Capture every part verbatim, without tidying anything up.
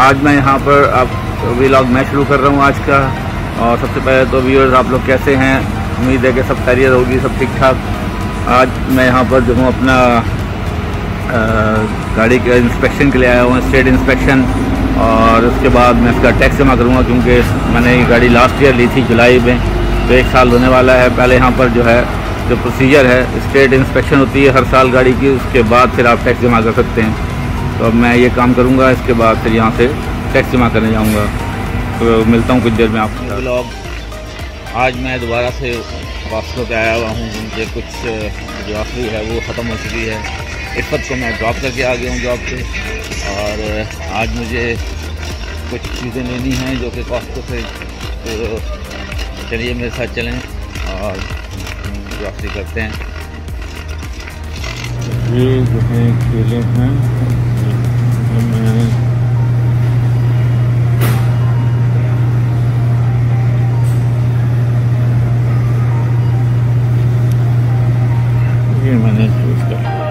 आज मैं यहाँ पर अब व्लॉग मैं शुरू कर रहा हूँ आज का। और सबसे पहले तो व्यूअर्स आप लोग कैसे हैं, उम्मीद है कि सब खैरियत होगी, सब ठीक ठाक। आज मैं यहाँ पर जो हूँ अपना आ, गाड़ी के इंस्पेक्शन के लिए आया हूँ, स्टेट इंस्पेक्शन। और उसके बाद मैं इसका टैक्स जमा करूँगा क्योंकि मैंने ये गाड़ी लास्ट ईयर ली थी जुलाई में, तो एक साल होने वाला है। पहले यहाँ पर जो है जो प्रोसीजर है स्टेट इंस्पेक्शन होती है हर साल गाड़ी की, उसके बाद फिर आप टैक्स जमा कर सकते हैं। तो अब मैं ये काम करूँगा, इसके बाद फिर यहाँ से टैक्स जमा करने जाऊँगा। तो मिलता हूँ कुछ देर में आपको। व्लॉग आज मैं दोबारा से वापस पे आया हुआ हूँ, मुझे कुछ जो आखिरी है वो ख़त्म हो चुकी है। इस वक्त को मैं ड्रॉप करके आ गया हूँ जॉब पे, और आज मुझे कुछ चीज़ें लेनी हैं जो कि कॉस्को से। तो चलिए मेरे साथ चलें और ड्रॉपरी करते हैं। ये जो है केले हैं, मैं ये मैंने चूज कर लिया।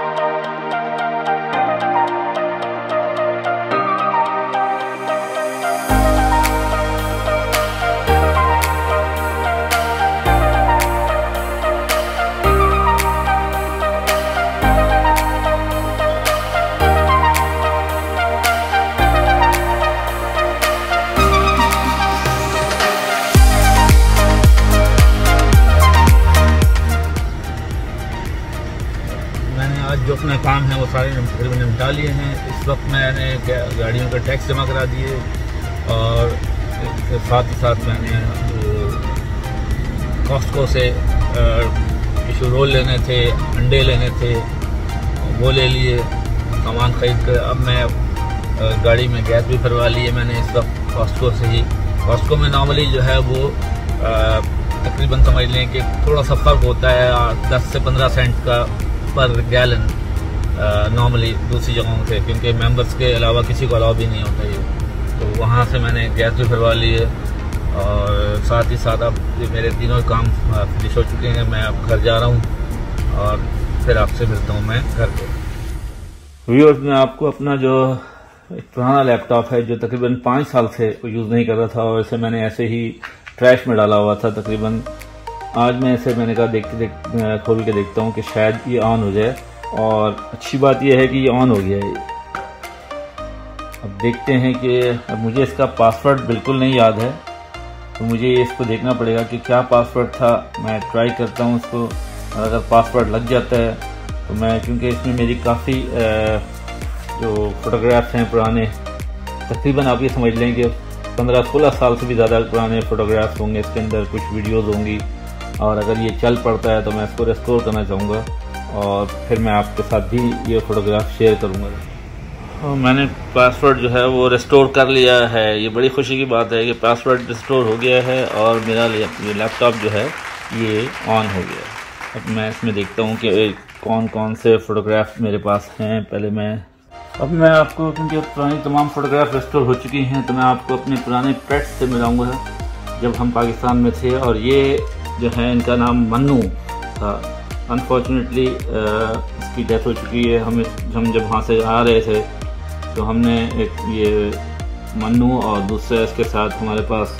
आज जो अपना काम है वो सारे तकरीबन निपटा लिए हैं। इस वक्त मैंने गाड़ियों का टैक्स जमा करा दिए, और साथ ही साथ मैंने कॉस्को से टिशू रोल लेने थे, अंडे लेने थे, वो ले लिए सामान खरीद कर। अब मैं गाड़ी में गैस भी भरवा ली है मैंने इस वक्त कॉस्को से ही। कॉस्को में नॉर्मली जो है वो तकरीबन समझ लें कि थोड़ा सा फ़र्क होता है, दस से पंद्रह सेंट का पर गैलन नॉर्मली दूसरी जगहों से, क्योंकि मेंबर्स के अलावा किसी को अलाउ भी नहीं होता ये। तो वहाँ से मैंने गैस भी भरवा ली है, और साथ ही साथ अब मेरे तीनों काम फिनिश हो चुके हैं। मैं अब घर जा रहा हूँ और फिर आपसे मिलता हूँ मैं घर पे। व्यूअर्स, मैं आपको अपना जो एक पुराना लैपटॉप है जो तकरीबन पाँच साल से यूज़ नहीं कर रहा था, और इसे मैंने ऐसे ही ट्रैश में डाला हुआ था तकरीबन। आज मैं इसे मैंने कहा देख देख खोल के देखता हूँ कि शायद ये ऑन हो जाए, और अच्छी बात यह है कि ये ऑन हो गया है। अब देखते हैं कि अब मुझे इसका पासवर्ड बिल्कुल नहीं याद है, तो मुझे इसको देखना पड़ेगा कि क्या पासवर्ड था। मैं ट्राई करता हूँ इसको, और अगर पासवर्ड लग जाता है तो मैं, क्योंकि इसमें मेरी काफ़ी जो फोटोग्राफ्स हैं पुराने, तकरीबन आप ये समझ लें कि पंद्रह सोलह साल से भी ज़्यादा पुराने फ़ोटोग्राफ्स होंगे इसके अंदर, कुछ वीडियोज़ होंगी। और अगर ये चल पड़ता है तो मैं इसको रेस्टोर करना चाहूँगा, और फिर मैं आपके साथ भी ये फ़ोटोग्राफ शेयर करूँगा। और मैंने पासवर्ड जो है वो रेस्टोर कर लिया है। ये बड़ी खुशी की बात है कि पासवर्ड रेस्टोर हो गया है, और मेरा ये लैपटॉप जो है ये ऑन हो गया। अब मैं इसमें देखता हूँ कि कौन कौन से फ़ोटोग्राफ मेरे पास हैं। पहले मैं अब मैं आपको, क्योंकि पुरानी तमाम फ़ोटोग्राफ रेस्टोर हो चुकी हैं, तो मैं आपको अपने पुराने पेट्स से मिलाऊँगा जब हम पाकिस्तान में थे। और ये जो है इनका नाम मन्नू था। अनफॉर्चुनेटली इसकी डेथ हो चुकी है। हम हम जब वहाँ से आ रहे थे तो हमने एक ये मन्नू, और दूसरा इसके साथ हमारे पास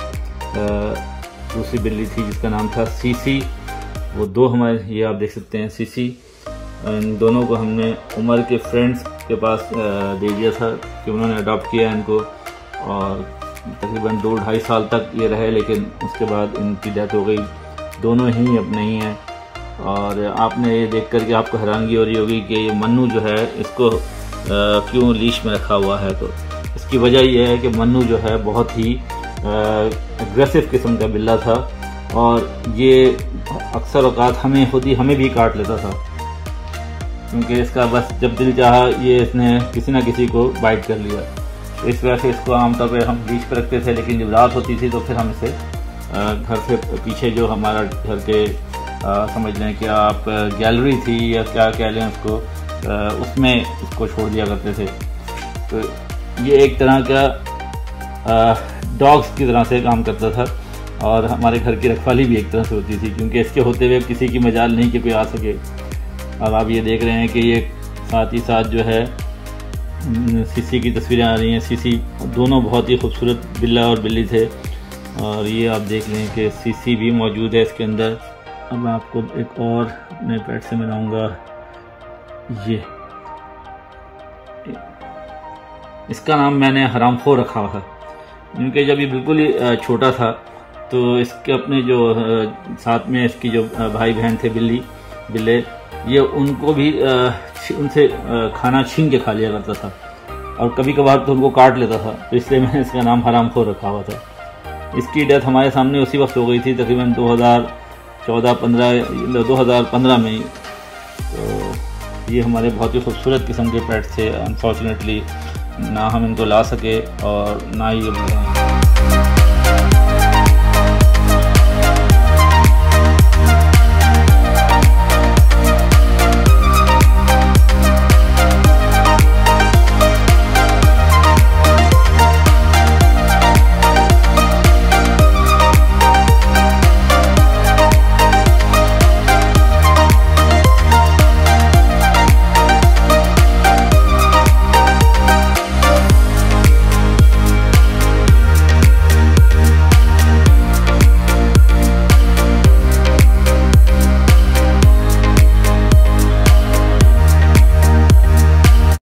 दूसरी बिल्ली थी जिसका नाम था सीसी। वो दो हमारे, ये आप देख सकते हैं सीसी। इन दोनों को हमने उमर के फ्रेंड्स के पास दे दिया था कि उन्होंने अडॉप्ट किया इनको, और तकरीबन दो ढाई साल तक ये रहे, लेकिन उसके बाद इनकी डेथ हो गई। दोनों ही अब नहीं हैं। और आपने ये देख कर के आपको हैरानगी हो रही होगी कि ये मन्नू जो है इसको आ, क्यों लीश में रखा हुआ है। तो इसकी वजह यह है कि मन्नू जो है बहुत ही एग्रेसिव किस्म का बिल्ला था, और ये अक्सर औकात हमें खुद ही हमें भी काट लेता था, क्योंकि इसका बस जब दिल चाहा ये इसने किसी ना किसी को बाइट कर लिया। तो इस वजह से इसको आमतौर पर हम लीश पर रखते थे, लेकिन जब रात होती थी तो फिर हम इसे घर से पीछे जो हमारा घर के आ, समझ लें कि आप गैलरी थी या क्या कह लें उसको, आ, उसमें इसको छोड़ दिया करते थे। तो ये एक तरह का डॉग्स की तरह से काम करता था, और हमारे घर की रखवाली भी एक तरह से होती थी, क्योंकि इसके होते हुए किसी की मजाल नहीं कि कोई आ सके। अब आप ये देख रहे हैं कि ये साथ ही साथ जो है सीसी की तस्वीरें आ रही हैं। सीसी दोनों बहुत ही खूबसूरत बिल्ला और बिल्ली थे, और ये आप देख लें कि सीसी भी मौजूद है इसके अंदर। अब मैं आपको एक और नए पेट से मिलाऊंगा। ये इसका नाम मैंने हरामखोर रखा हुआ है, क्योंकि जब ये बिल्कुल ही छोटा था तो इसके अपने जो साथ में इसकी जो भाई बहन थे बिल्ली बिल्ले, ये उनको भी उनसे खाना छीन के खा लिया करता था, और कभी कभार तो उनको काट लेता था, तो इसलिए मैंने इसका नाम हरामखोर रखा हुआ था। इसकी डेथ हमारे सामने उसी वक्त हो गई थी, तकरीबन दो हज़ार चौदह पंद्रह दो हज़ार पंद्रह में ही। तो ये हमारे बहुत ही खूबसूरत किस्म के पेट्स थे। अनफॉर्चुनेटली ना हम इनको ला सके और ना ही